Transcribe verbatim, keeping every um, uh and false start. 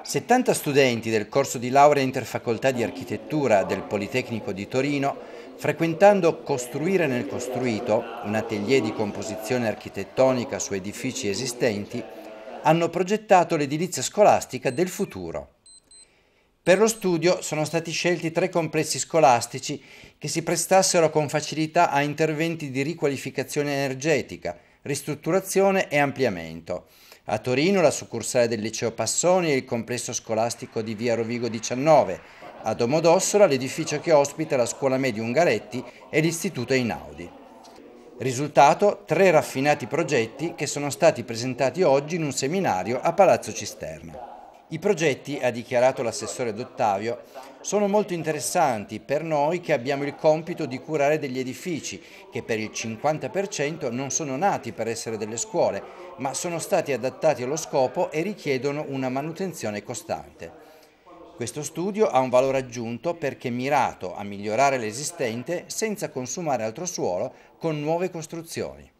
settanta studenti del corso di laurea interfacoltà di architettura del Politecnico di Torino, frequentando Costruire nel Costruito, un atelier di composizione architettonica su edifici esistenti, hanno progettato l'edilizia scolastica del futuro. Per lo studio sono stati scelti tre complessi scolastici che si prestassero con facilità a interventi di riqualificazione energetica, ristrutturazione e ampliamento. A Torino la succursale del Liceo Passoni e il complesso scolastico di via Rovigo diciannove, a Domodossola l'edificio che ospita la scuola media Ungaretti e l'istituto Einaudi. Risultato: tre raffinati progetti che sono stati presentati oggi in un seminario a Palazzo Cisterna. I progetti, ha dichiarato l'assessore D'Ottavio, sono molto interessanti per noi che abbiamo il compito di curare degli edifici che per il cinquanta per cento non sono nati per essere delle scuole, ma sono stati adattati allo scopo e richiedono una manutenzione costante. Questo studio ha un valore aggiunto perché è mirato a migliorare l'esistente senza consumare altro suolo con nuove costruzioni.